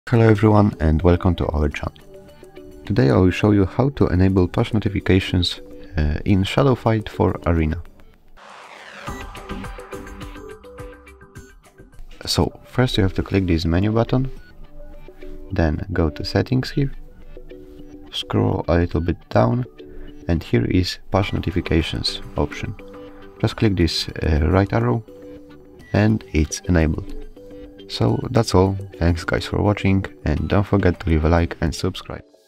Hello everyone and welcome to our channel. Today I will show you how to enable push notifications in Shadow Fight for Arena. So first you have to click this menu button, then go to settings here, scroll a little bit down, and here is push notifications option. Just click this right arrow and it's enabled. So that's all, thanks guys for watching and don't forget to leave a like and subscribe.